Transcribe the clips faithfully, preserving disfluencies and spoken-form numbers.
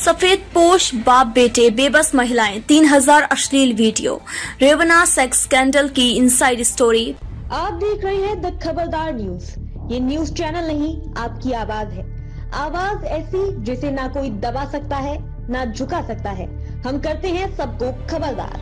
सफेद पोश बाप बेटे बेबस महिलाएं, तीन हजार अश्लील वीडियो, रेवन्ना सेक्स स्कैंडल की इनसाइड स्टोरी। आप देख रहे हैं द खबरदार न्यूज। ये न्यूज चैनल नहीं, आपकी आवाज है। आवाज ऐसी जिसे ना कोई दबा सकता है ना झुका सकता है। हम करते हैं सबको खबरदार।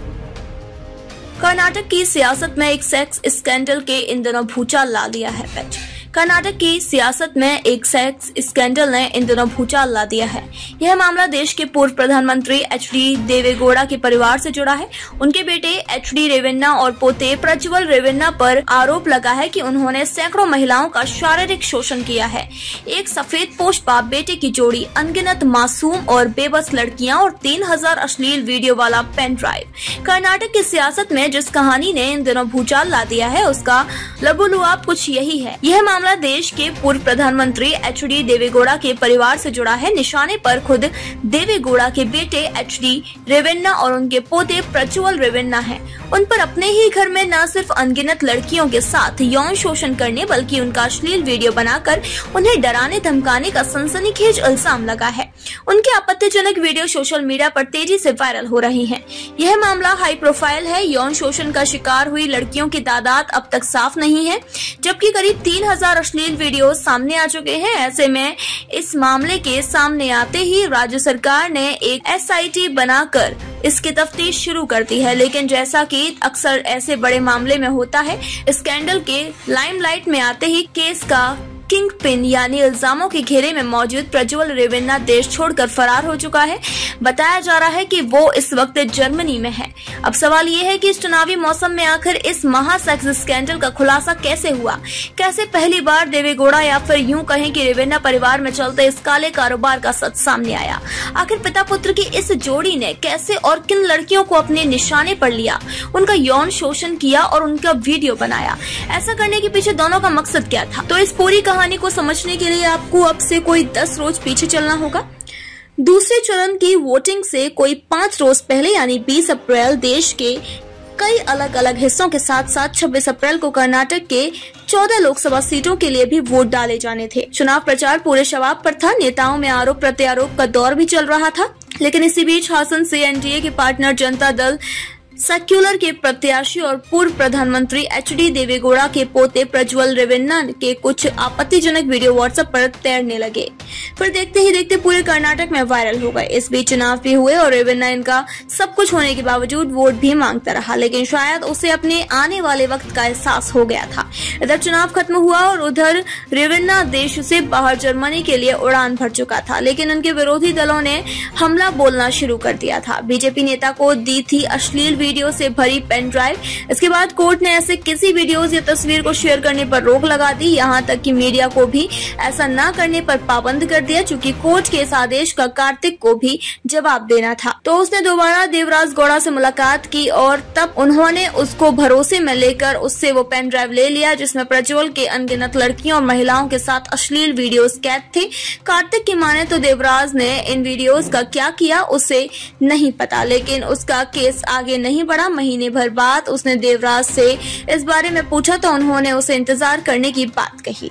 कर्नाटक की सियासत में एक सेक्स स्कैंडल के इन दिनों भूचाल ला दिया है। कर्नाटक की सियासत में एक सेक्स स्कैंडल ने इन दिनों भूचाल ला दिया है। यह मामला देश के पूर्व प्रधानमंत्री एच डी देवेगौड़ा के परिवार से जुड़ा है। उनके बेटे एच डी रेवन्ना और पोते प्रज्वल रेवन्ना पर आरोप लगा है कि उन्होंने सैकड़ों महिलाओं का शारीरिक शोषण किया है। एक सफेद पोश बाप बेटे की जोड़ी, अनगिनत मासूम और बेबस लड़कियां और तीन हजार अश्लील वीडियो वाला पेन ड्राइव। कर्नाटक की सियासत में जिस कहानी ने इन दिनों भूचाल ला दिया है, उसका लबुलुआब कुछ यही है। यह मामला देश के पूर्व प्रधानमंत्री एच डी देवेगौड़ा के परिवार से जुड़ा है। निशाने पर खुद देवेगौड़ा के बेटे एच डी रेवन्ना और उनके पोते प्रज्वल रेवन्ना हैं। उन पर अपने ही घर में न सिर्फ अनगिनत लड़कियों के साथ यौन शोषण करने बल्कि उनका अश्लील वीडियो बनाकर उन्हें डराने धमकाने का सनसनीखेज इल्जाम लगा है। उनके आपत्तिजनक वीडियो सोशल मीडिया पर तेजी से वायरल हो रही हैं। यह मामला हाई प्रोफाइल है। यौन शोषण का शिकार हुई लड़कियों की तादाद अब तक साफ नहीं है, जबकि करीब तीन हजार अश्लील वीडियो सामने आ चुके हैं। ऐसे में इस मामले के सामने आते ही राज्य सरकार ने एक एस आई टी बनाकर इसकी तफ्तीश शुरू कर दी है। लेकिन जैसा कि अक्सर ऐसे बड़े मामले में होता है, स्कैंडल के लाइमलाइट में आते ही केस का किंग पिन यानी इल्जामों के घेरे में मौजूद प्रज्वल रेवन्ना देश छोड़कर फरार हो चुका है। बताया जा रहा है कि वो इस वक्त जर्मनी में है। अब सवाल ये है कि इस चुनावी मौसम में आखिर इस महासेक्स स्कैंडल का खुलासा कैसे हुआ? कैसे पहली बार देवेगौड़ा या फिर यूं कहें कि रेवन्ना परिवार में चलते इस काले कारोबार का सच सामने आया? आखिर पिता पुत्र की इस जोड़ी ने कैसे और किन लड़कियों को अपने निशाने पर लिया, उनका यौन शोषण किया और उनका वीडियो बनाया? ऐसा करने के पीछे दोनों का मकसद क्या था? तो इस पूरी कहानी को समझने के लिए आपको अब से कोई दस रोज पीछे चलना होगा। दूसरे चरण की वोटिंग से कोई पाँच रोज पहले यानी बीस अप्रैल देश के कई अलग अलग हिस्सों के साथ साथ छब्बीस अप्रैल को कर्नाटक के चौदह लोकसभा सीटों के लिए भी वोट डाले जाने थे। चुनाव प्रचार पूरे शबाब पर था। नेताओं में आरोप प्रत्यारोप का दौर भी चल रहा था। लेकिन इसी बीच हासन से एन डी ए के पार्टनर जनता दल सेक्युलर के प्रत्याशी और पूर्व प्रधानमंत्री एच डी देवेगौड़ा के पोते प्रज्वल रेवन्ना के कुछ आपत्तिजनक वीडियो व्हाट्सएप पर तैरने लगे। फिर देखते ही देखते पूरे कर्नाटक में वायरल हो गए। इस बीच चुनाव भी हुए और रेवन्ना इनका सब कुछ होने के बावजूद वोट भी मांगता रहा, लेकिन शायद उसे अपने आने वाले वक्त का एहसास हो गया था। इधर चुनाव खत्म हुआ और उधर रेवन्ना देश से बाहर जर्मनी के लिए उड़ान भर चुका था, लेकिन उनके विरोधी दलों ने हमला बोलना शुरू कर दिया था। बीजेपी नेता को दी थी अश्लील वीडियो से भरी पेन ड्राइव। इसके बाद कोर्ट ने ऐसे किसी वीडियोस या तस्वीर को शेयर करने पर रोक लगा दी। यहाँ तक कि मीडिया को भी ऐसा न करने पर पाबंद कर दिया, क्योंकि कोर्ट के इस आदेश का कार्तिक को भी जवाब देना था। तो उसने दोबारा देवराज गौड़ा से मुलाकात की और तब उन्होंने उसको भरोसे में लेकर उससे वो पेन ड्राइव ले लिया, जिसमें प्रज्वल के अनगिनत लड़कियों और महिलाओं के साथ अश्लील वीडियोस कैद थे। कार्तिक की माने तो देवराज ने इन वीडियोस का क्या किया उसे नहीं पता, लेकिन उसका केस आगे नहीं बढ़ा। महीने भर बाद उसने देवराज से इस बारे में पूछा तो उन्होंने उसे इंतजार करने की बात कही।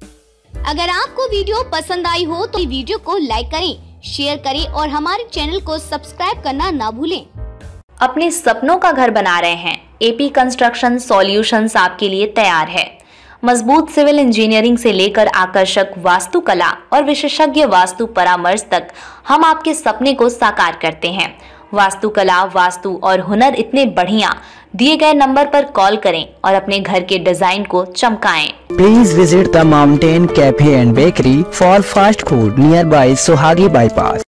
अगर आपको वीडियो पसंद आई हो तो वीडियो को लाइक करें, शेयर करें और हमारे चैनल को सब्सक्राइब करना ना भूलें। अपने सपनों का घर बना रहे हैं? एपी कंस्ट्रक्शन सॉल्यूशंस आपके लिए तैयार है। मजबूत सिविल इंजीनियरिंग से लेकर आकर्षक वास्तुकला और विशेषज्ञ वास्तु परामर्श तक हम आपके सपने को साकार करते हैं। वास्तुकला, वास्तु और हुनर इतने बढ़िया, दिए गए नंबर पर कॉल करें और अपने घर के डिजाइन को चमकाएं। Please visit the mountain cafe and bakery for fast food nearby Sohagi bypass.